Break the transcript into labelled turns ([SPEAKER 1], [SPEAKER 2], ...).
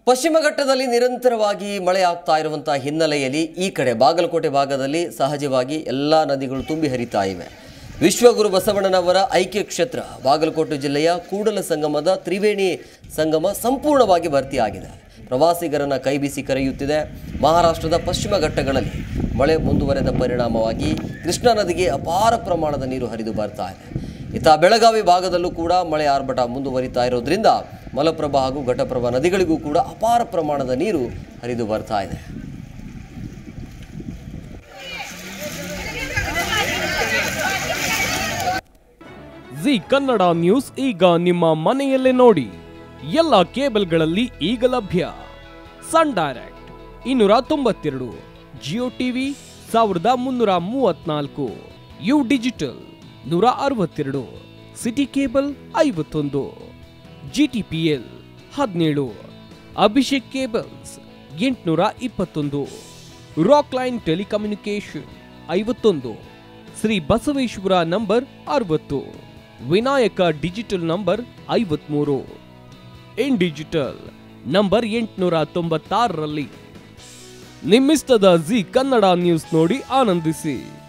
[SPEAKER 1] ಪಶ್ಚಿಮ ಘಟ್ಟದಲ್ಲಿ ನಿರಂತರವಾಗಿ ಮಳೆ ಆಗ್ತಾ ಇರುವಂತಹ ಹಿನ್ನೆಲೆಯಲ್ಲಿ ಈ ಕಡೆ ಬಾಗಲಕೋಟೆ ಭಾಗದಲ್ಲಿ ಸಹಜವಾಗಿ ಎಲ್ಲ ನದಿಗಳು ತುಂಬಿ ಹರಿತಾ ಇವೆ. ವಿಶ್ವಗುರು ಬಸವಣ್ಣನವರ ಐಕ್ಯ ಕ್ಷೇತ್ರ ಬಾಗಲಕೋಟೆ ಜಿಲ್ಲೆಯ ಕೂಡಲ ಸಂಗಮದ ತ್ರಿವೇಣಿ ಸಂಗಮ ಸಂಪೂರ್ಣವಾಗಿ ಭರ್ತಿಯಾಗಿದೆ. ಪ್ರವಾಸಿಗರನ್ನು ಕೈಬೀಸಿ ಕರೆಯುತ್ತಿದೆ. ಮಹಾರಾಷ್ಟ್ರದ ಪಶ್ಚಿಮ ಘಟ್ಟಗಳಲ್ಲಿ ಮಳೆ ಮುಂದುವರೆದ ಪರಿಣಾಮವಾಗಿ ಕೃಷ್ಣಾ ನದಿಗೆ ಅಪಾರ ಪ್ರಮಾಣದ ನೀರು ಹರಿದು ಬರ್ತಾ ಇದೆ. ಇತ್ತ ಬೆಳಗಾವಿ ಭಾಗದಲ್ಲೂ ಕೂಡ ಮಳೆ ಆರ್ಭಟ ಮುಂದುವರಿತಾ ಇರೋದ್ರಿಂದ ಮಲಪ್ರಭಾ ಹಾಗೂ ಘಟಪ್ರಭಾ ನದಿಗಳಿಗೂ ಕೂಡ ಅಪಾರ ಪ್ರಮಾಣದ ನೀರು ಹರಿದು ಬರ್ತಾ ಇದೆ.
[SPEAKER 2] ಜಿ ಕನ್ನಡ ನ್ಯೂಸ್ ಈಗ ನಿಮ್ಮ ಮನೆಯಲ್ಲೇ ನೋಡಿ. ಎಲ್ಲ ಕೇಬಲ್ಗಳಲ್ಲಿ ಈಗ ಲಭ್ಯ. Sun Direct 292, Jio TV 1334, U digital 162, City cable 51, GTPL 17, Abhishek cables 821, Rockline telecommunication 51, Shri Basaveshwara number 60, Vinayaka digital number 53, in digital number 896ರಲ್ಲಿ ನಿಮ್ಮಿಸ್ತದ ಜಿ ಕನ್ನಡ ನ್ಯೂಸ್ ನೋಡಿ ಆನಂದಿಸಿ.